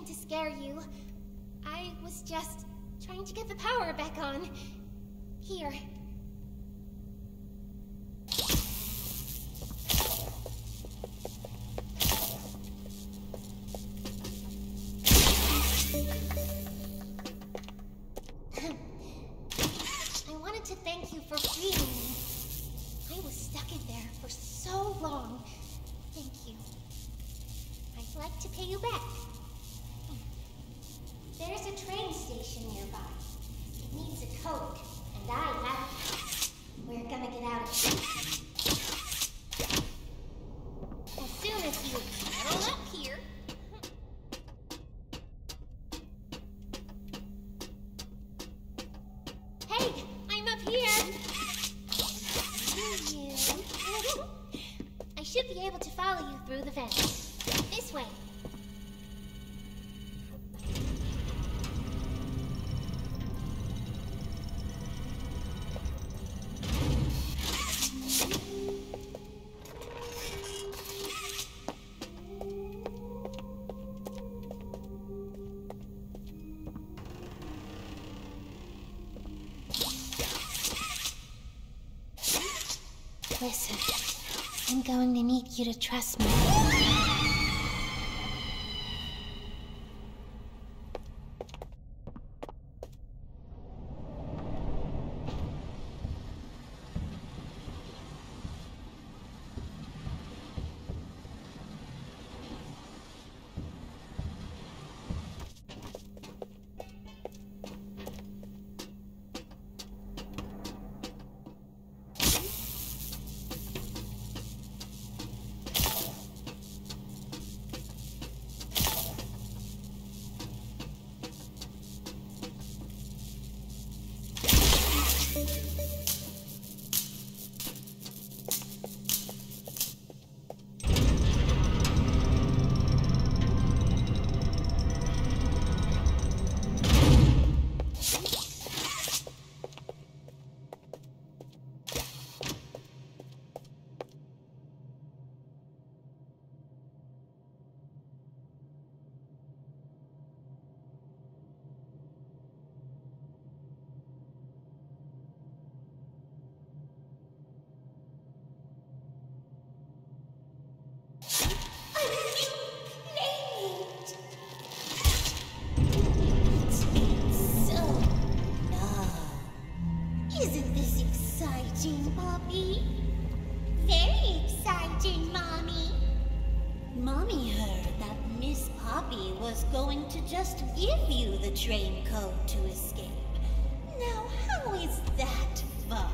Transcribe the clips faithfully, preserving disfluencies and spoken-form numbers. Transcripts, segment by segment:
mean to scare you. I was just trying to get the power back on. Here. I wanted to thank you for freeing me. I was stuck in there for so long. Thank you. I'd like to pay you back. There's a train station nearby. It needs a code, and I have it. We're gonna get out of here. As soon as you settle up here. Hey, I'm up here. You. I should be able to follow you through the vents. This way. Listen, I'm going to need you to trust me. Isn't this exciting, Poppy? Very exciting, Mommy. Mommy heard that Miss Poppy was going to just give you the train code to escape. Now, how is that fun?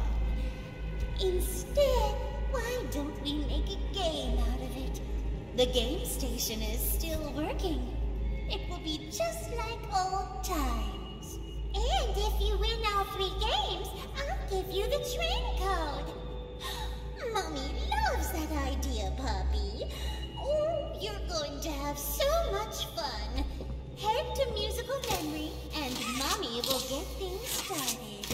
Instead, why don't we make a game out of it? The game station is still working. It will be just like old times. And if you win all three games, I'll give you the train code. Mommy loves that idea, Puppy. Oh, you're going to have so much fun. Head to musical memory, and Mommy will get things started.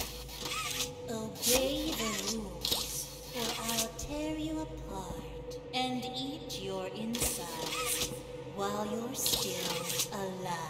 Obey the rules, or I'll tear you apart and eat your insides while you're still alive.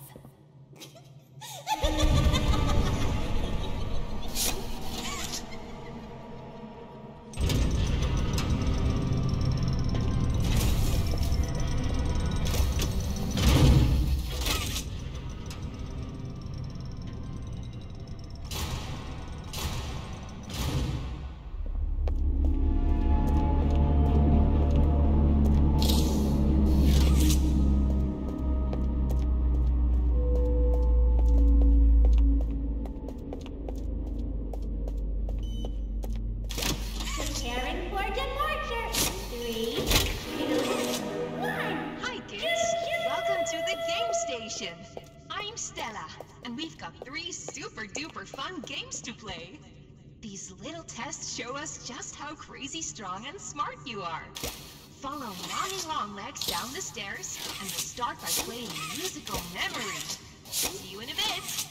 I'm Stella, and we've got three super duper fun games to play. These little tests show us just how crazy strong and smart you are. Follow Mommy Longlegs down the stairs, and we'll start by playing musical memory. See you in a bit.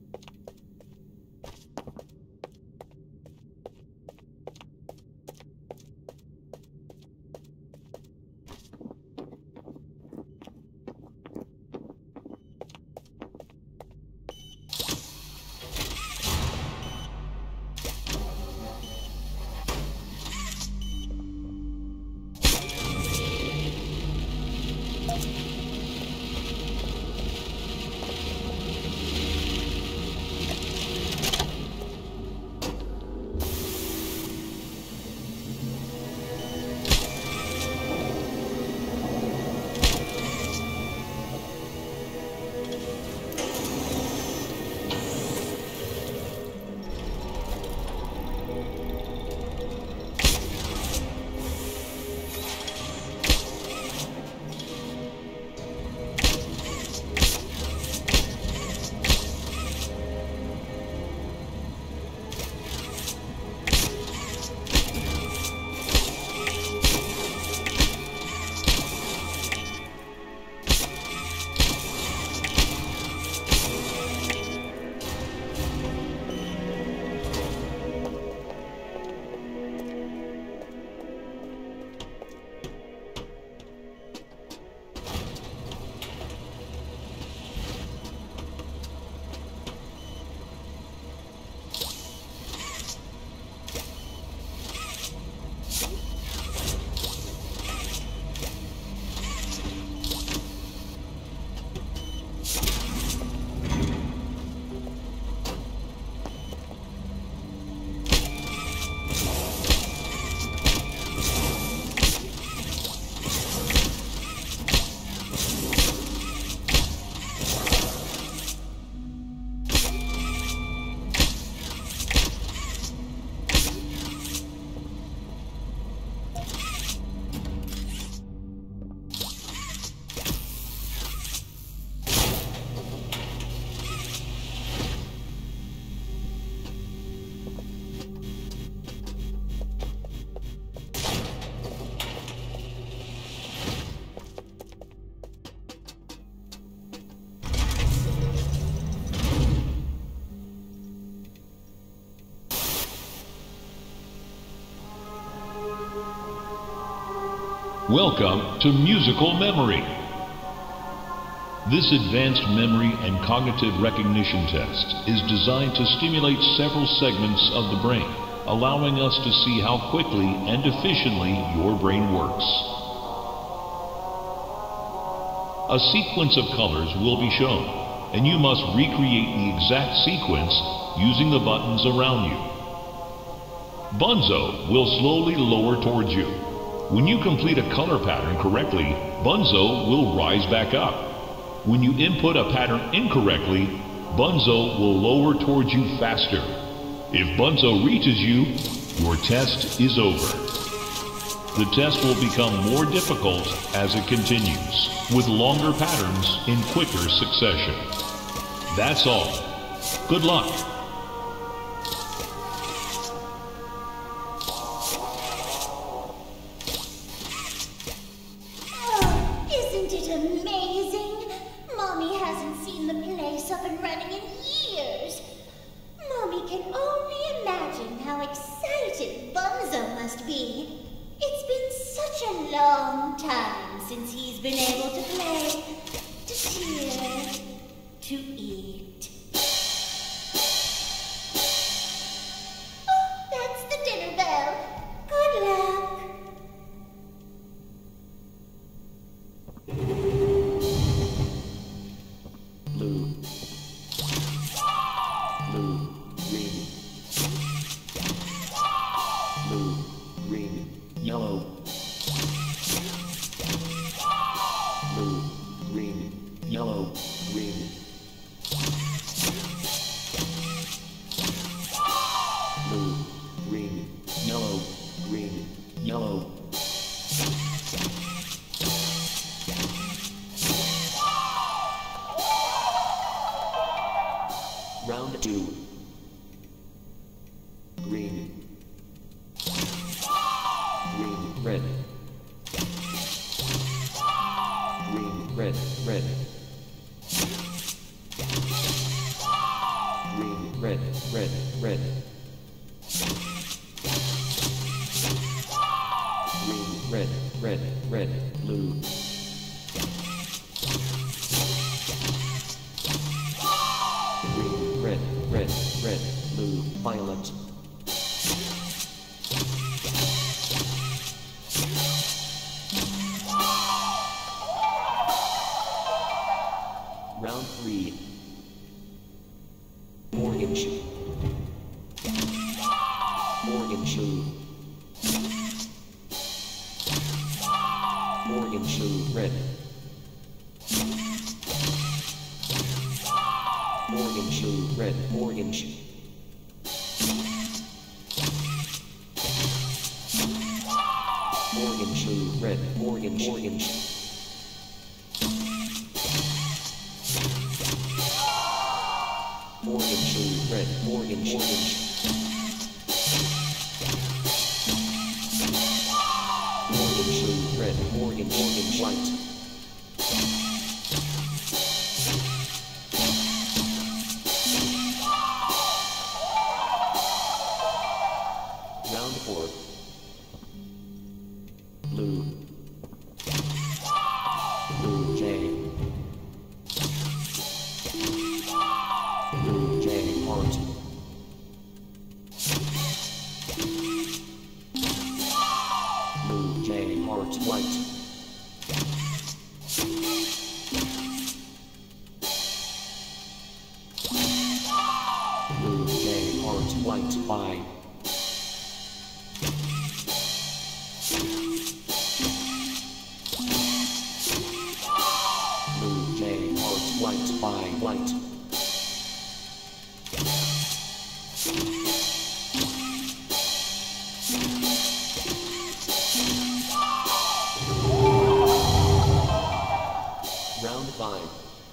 Welcome to Musical Memory. This advanced memory and cognitive recognition test is designed to stimulate several segments of the brain, allowing us to see how quickly and efficiently your brain works. A sequence of colors will be shown, and you must recreate the exact sequence using the buttons around you. Bunzo will slowly lower towards you. When you complete a color pattern correctly, Bunzo will rise back up. When you input a pattern incorrectly, Bunzo will lower towards you faster. If Bunzo reaches you, your test is over. The test will become more difficult as it continues, with longer patterns in quicker succession. That's all. Good luck. Round two. Green. Green, red. Green, red, red. red, red, red. Green, red, red, red, blue. Green, red, red, red, blue, violet. Round three. Orange. Orange. Orange, red. Orange, red, orange. Orange, red, orange, orange. Orange, red, orange, orange. Orange, red, orange, orange, white. Round four. Blue. Blue J. Blue J heart. Blue J heart white. Blue J heart white by. Blue J heart white by white. Round five.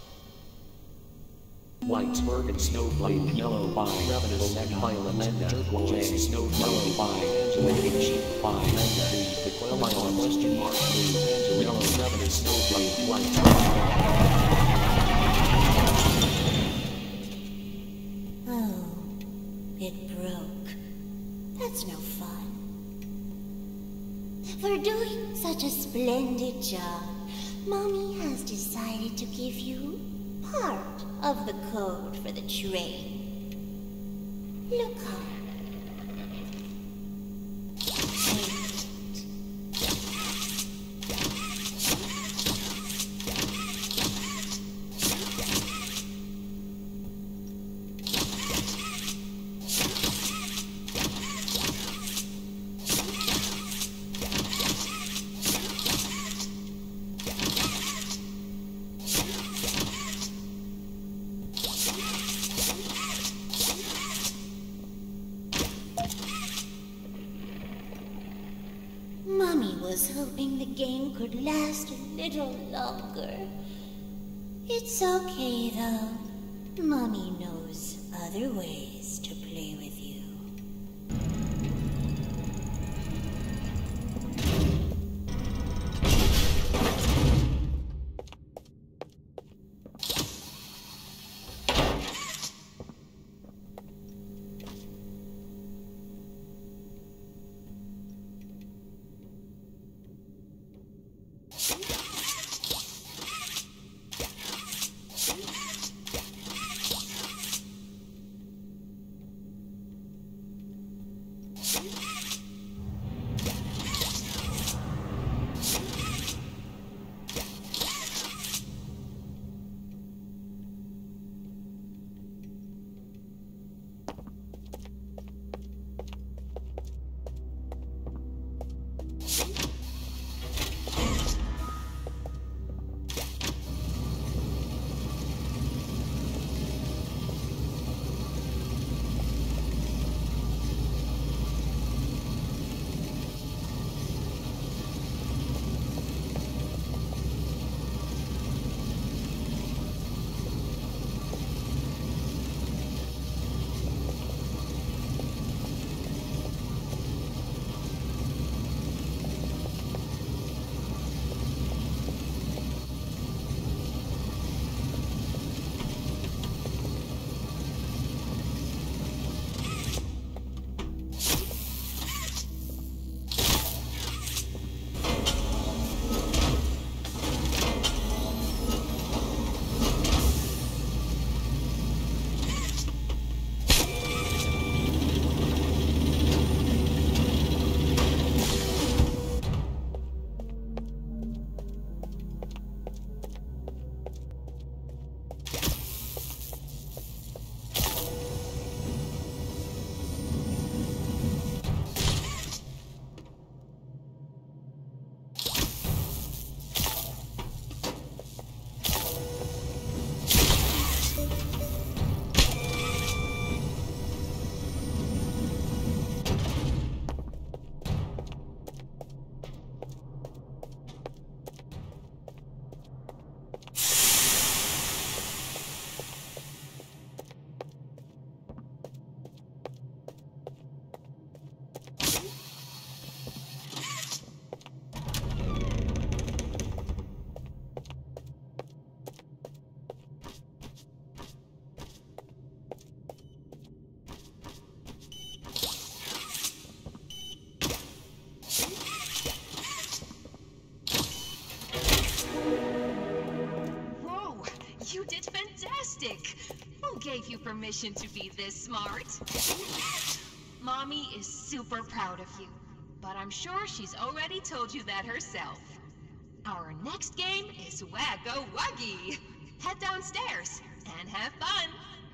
White, Bergen, Snowblade, Yellow by Ravenous, Neck, Violet, Lenda, Turquoise, Snow, Yellow by Angelic, Sheep by Lenda, the Quail, Violet, Question Mark, Blue, Yellow, Ravenous, Snowblade, White. Oh, it broke. That's no fun. For doing such a splendid job, Mommy has decided to give you part of the code for the train. Look up. Mommy was hoping the game could last a little longer. It's okay, though. Mommy knows other ways to play with you. permission to be this smart. Mommy is super proud of you, but I'm sure she's already told you that herself. Our next game is Wacko Wuggy. Head downstairs and have fun.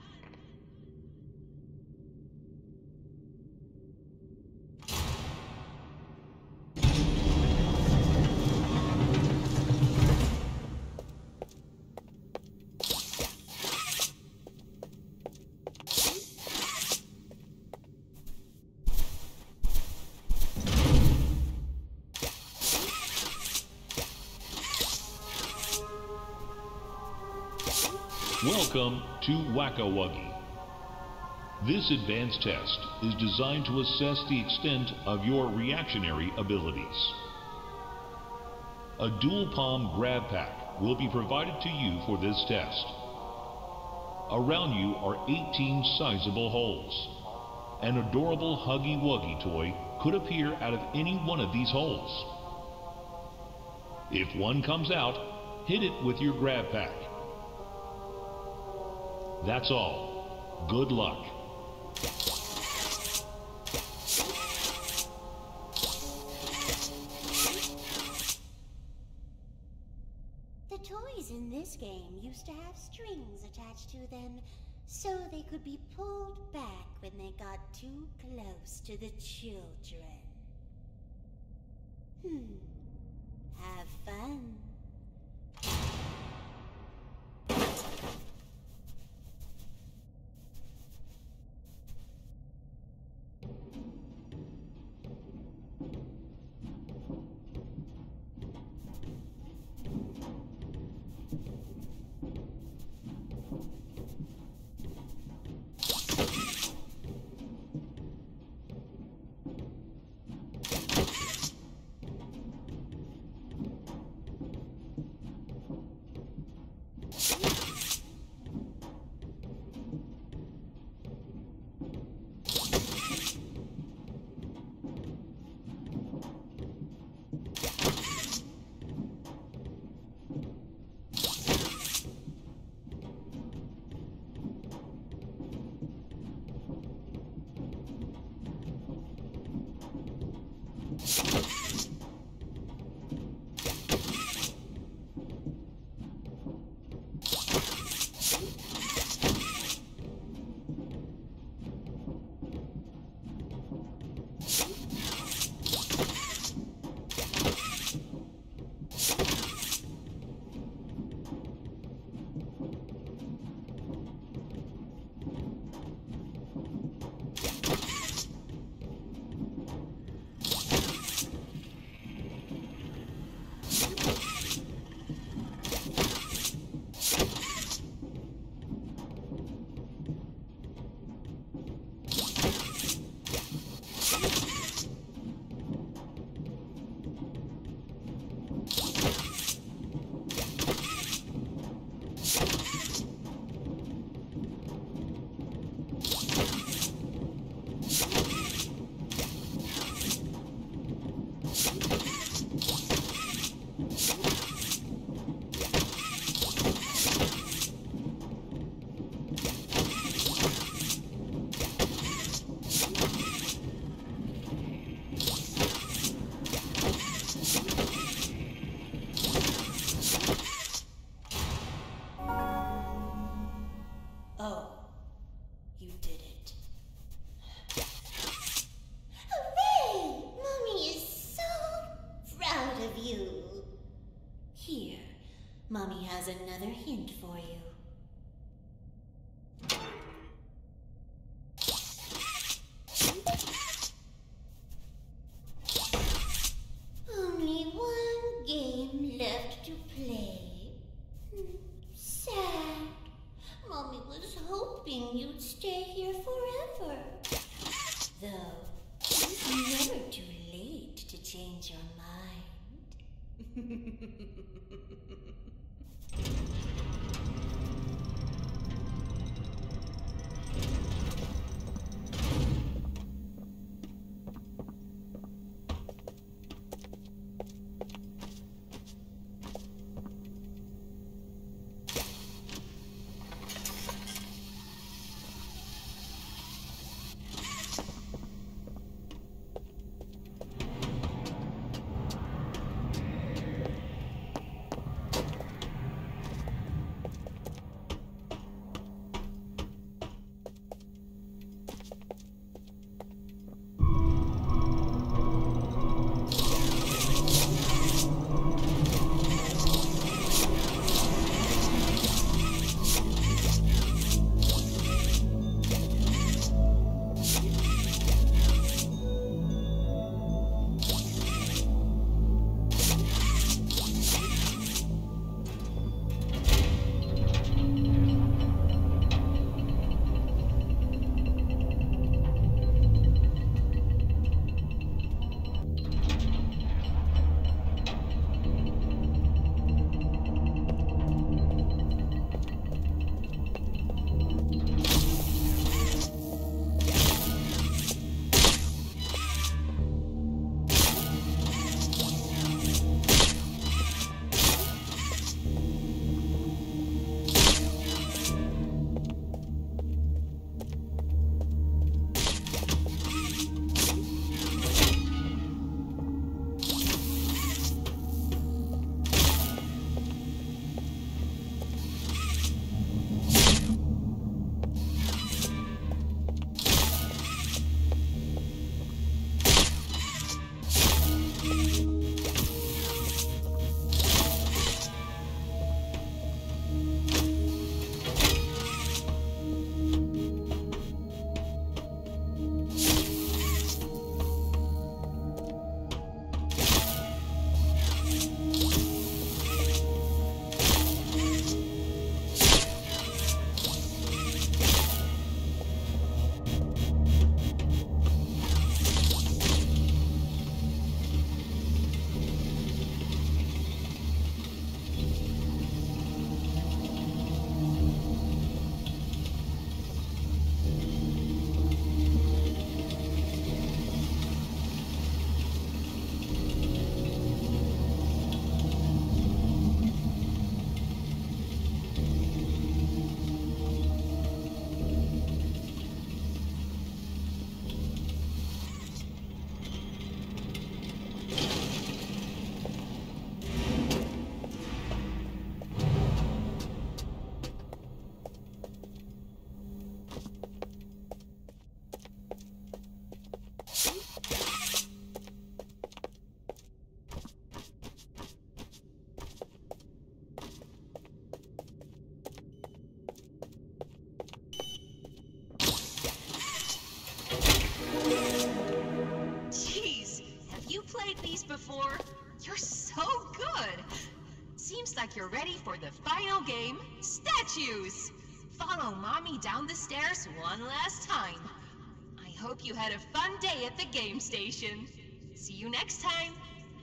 Welcome to Wacko Wuggy. This advanced test is designed to assess the extent of your reactionary abilities. A dual palm grab pack will be provided to you for this test. Around you are eighteen sizable holes. An adorable Huggy Wuggy toy could appear out of any one of these holes. If one comes out, hit it with your grab pack. That's all. Good luck. The toys in this game used to have strings attached to them so they could be pulled back when they got too close to the children. Hmm. Have fun. Mommy has another hint for you. Only one game left to play. Sad. Mommy was hoping you'd stay here forever. Though, it's never too late to change your mind. before. You're so good. Seems like you're ready for the final game, Statues. Follow Mommy down the stairs one last time. I hope you had a fun day at the game station. See you next time.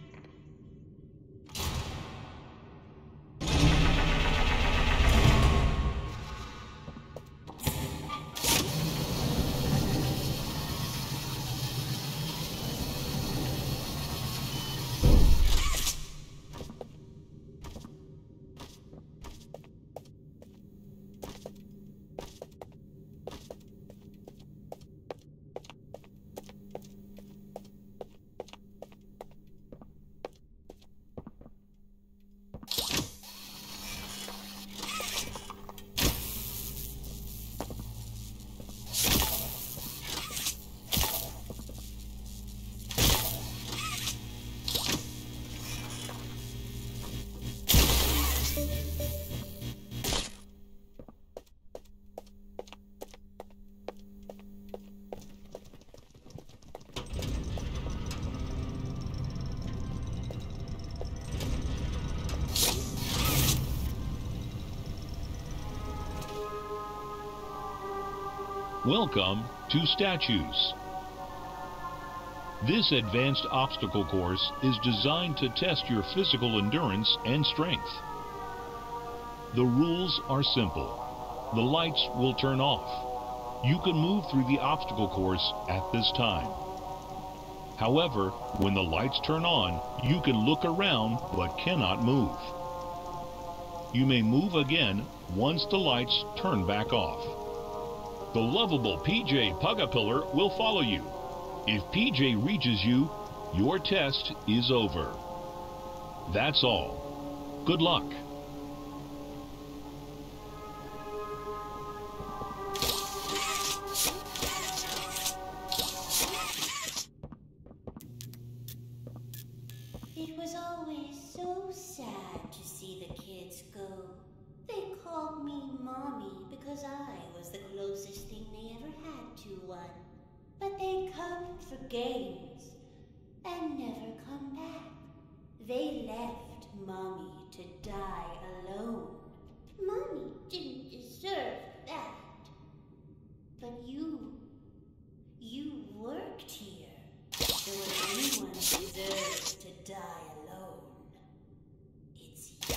Welcome to Statues. This advanced obstacle course is designed to test your physical endurance and strength. The rules are simple. The lights will turn off. You can move through the obstacle course at this time. However, when the lights turn on, you can look around but cannot move. You may move again once the lights turn back off. The lovable P J Pugapillar will follow you. If P J reaches you, your test is over. That's all. Good luck. It was always so sad to see the kids go. They called me Mommy because I was the closest thing they ever had to one. But they come for games and never come back. They left Mommy to die alone. Mommy didn't deserve that. But you, you worked here. So if anyone deserves to die alone, it's you.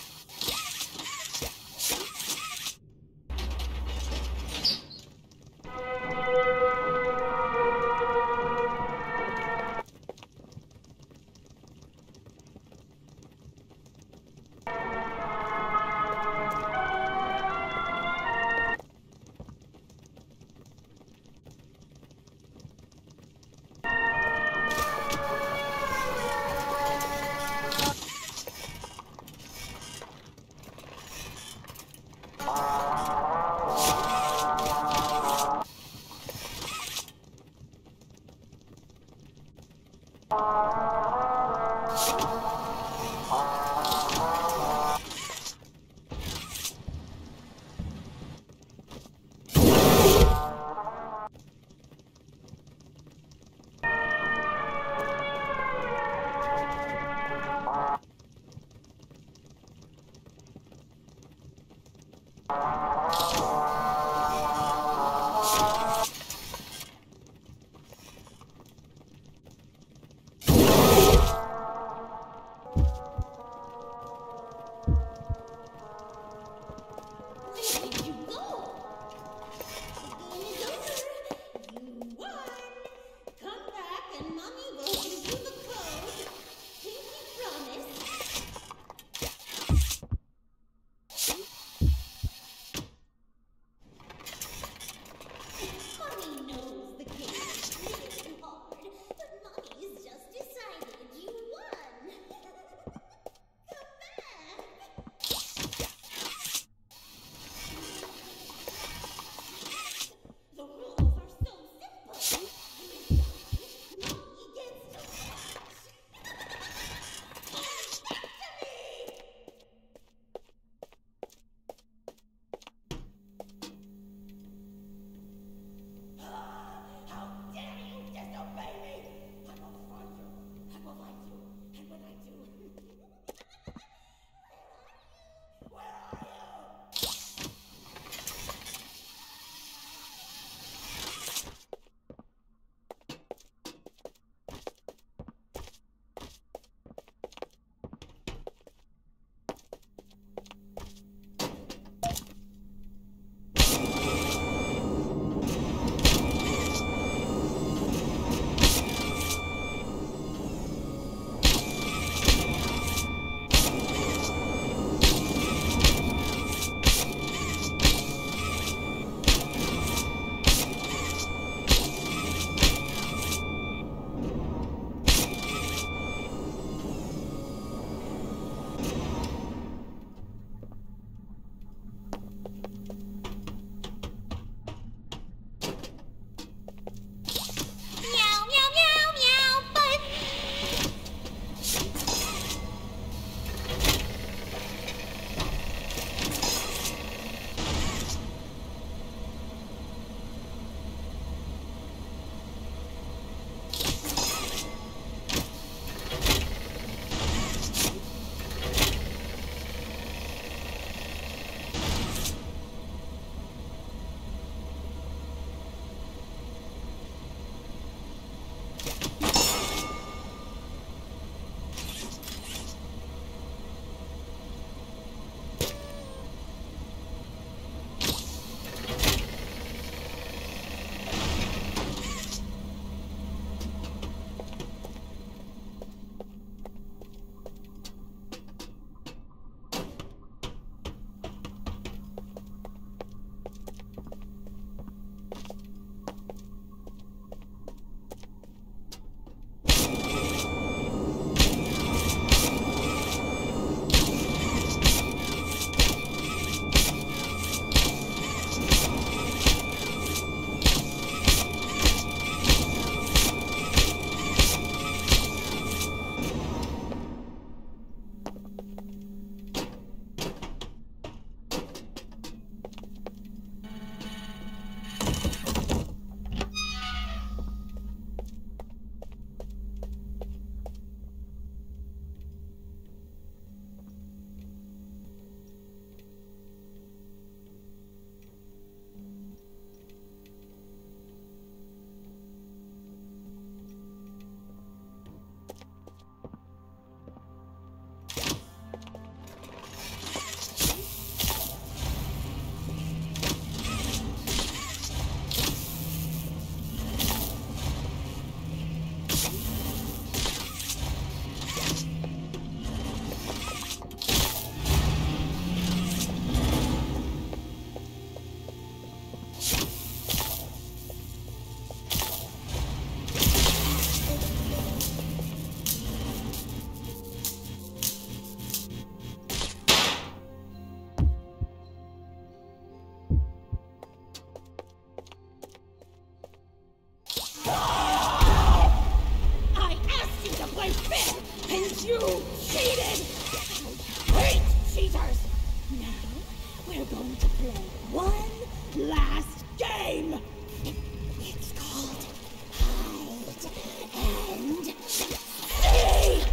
And you cheated! I hate cheaters! Now, we're going to play one last game! It's called Hide and Seek!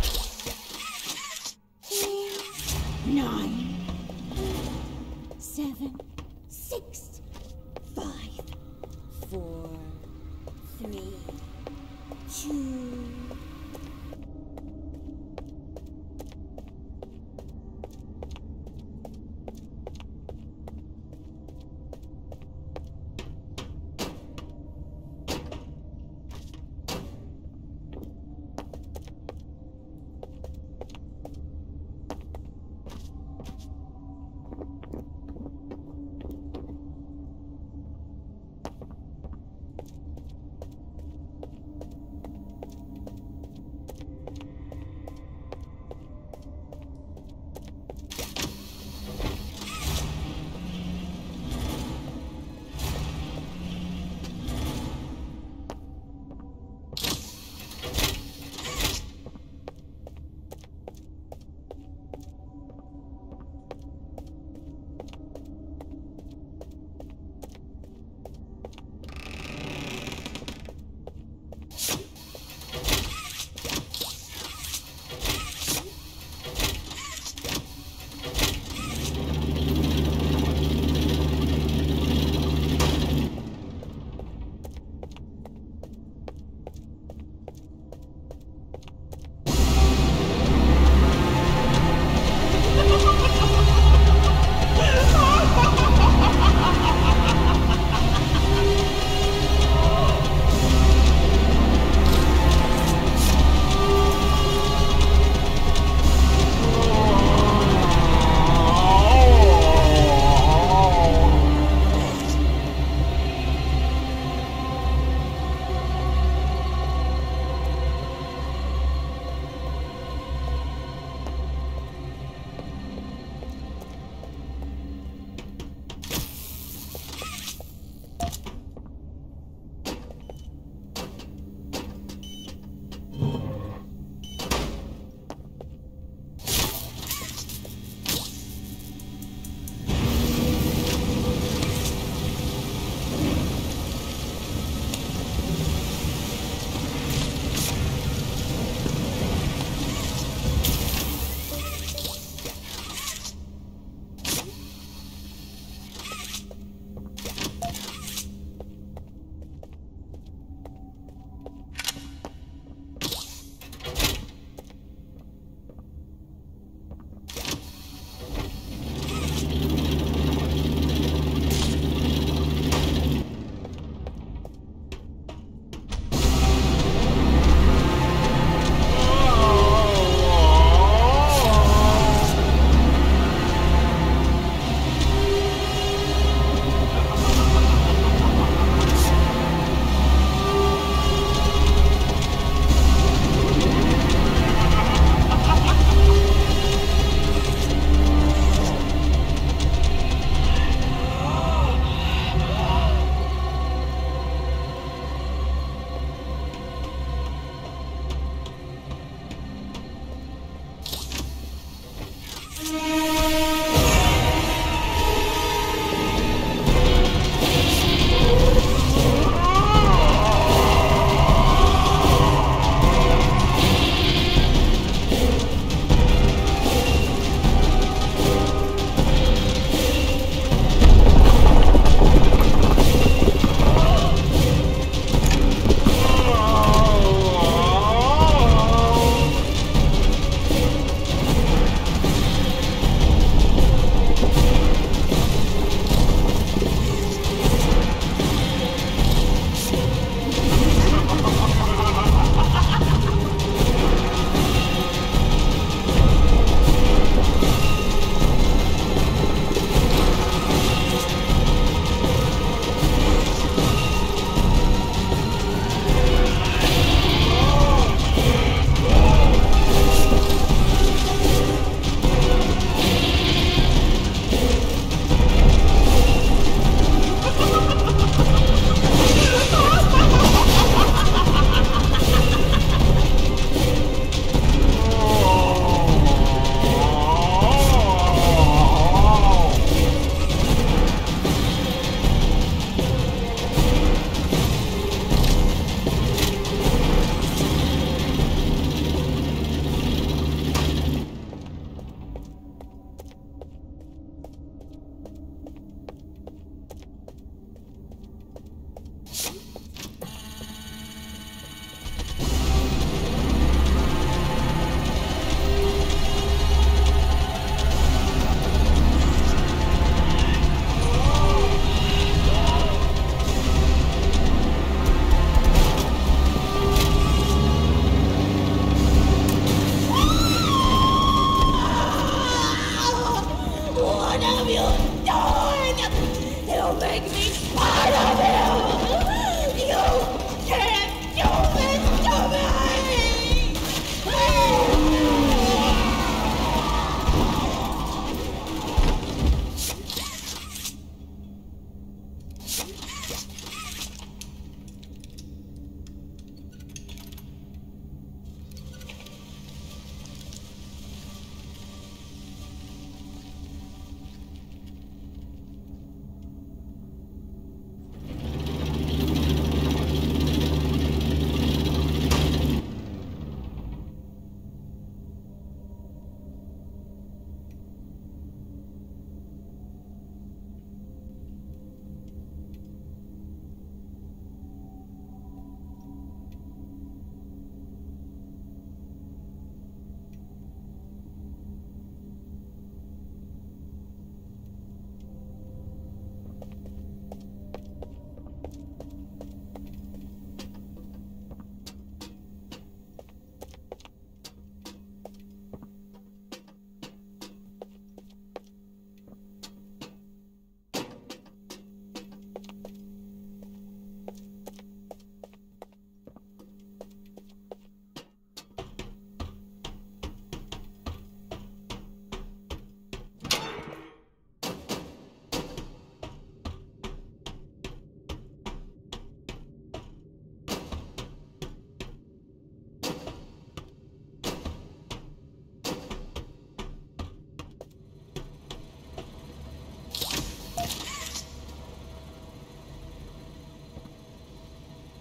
Nine, seven, six, five, four, three, two.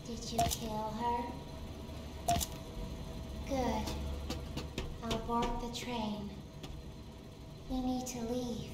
Did you kill her? Good. I'll board the train. We need to leave.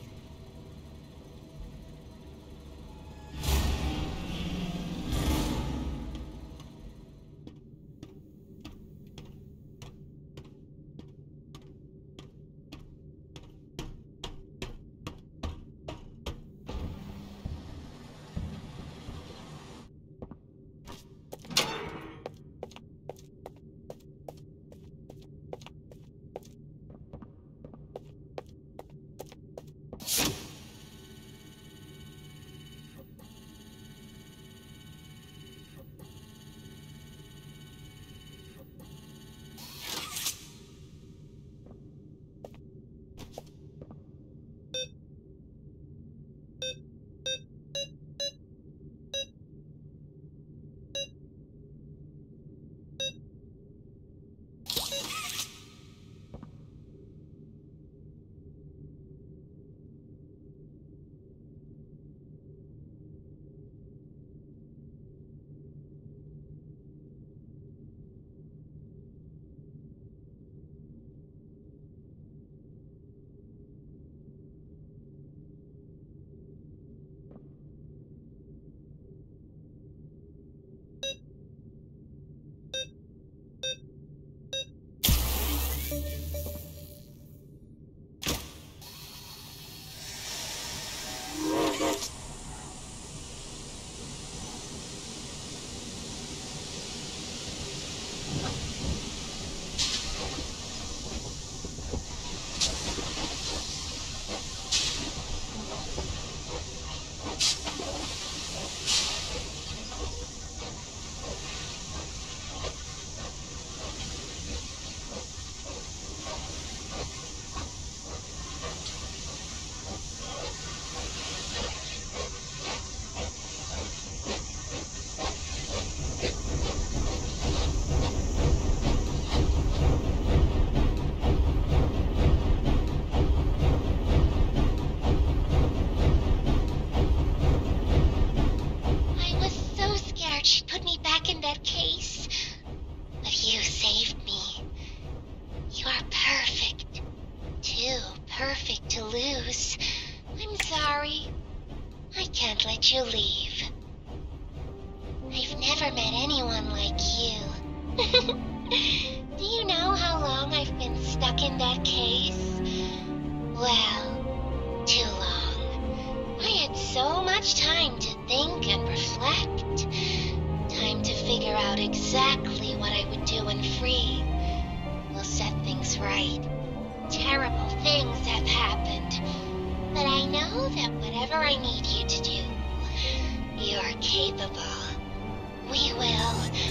You leave. I've never met anyone like you. Do you know how long I've been stuck in that case? Well, too long. I had so much time to think and reflect. Time to figure out exactly what I would do when free. We'll set things right. Terrible things have happened. But I know that whatever I need you to do, you're capable. We will